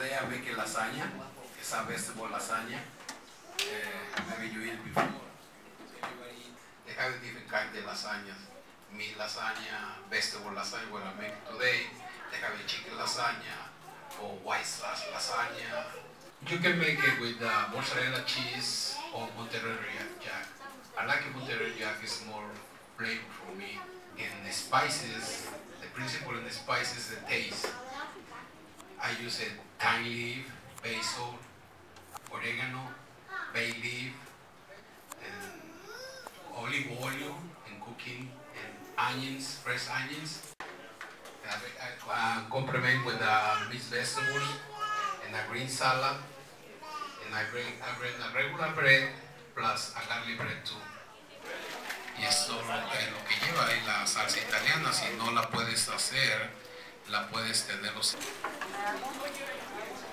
today I make a lasagna. It's a vegetable lasagna. Maybe you eat before. Everybody eat. They have different kinds of lasagnas. Meat lasagna, vegetable lasagna, what I make today. They have a chicken lasagna or white sauce lasagna. You can make it with mozzarella cheese or mozzarella jack. I like mozzarella jack, it's more flavor for me. In the spices, the principle in the spices is the taste. I use a thyme leaf, basil, oregano, bay leaf, and olive oil in cooking, and onions, fresh onions. I complement with mixed vegetables and a green salad, and I bring a regular bread plus a garlic bread too. Y esto lo que lleva es la salsa italiana. Si no la puedes hacer, la puedes tener.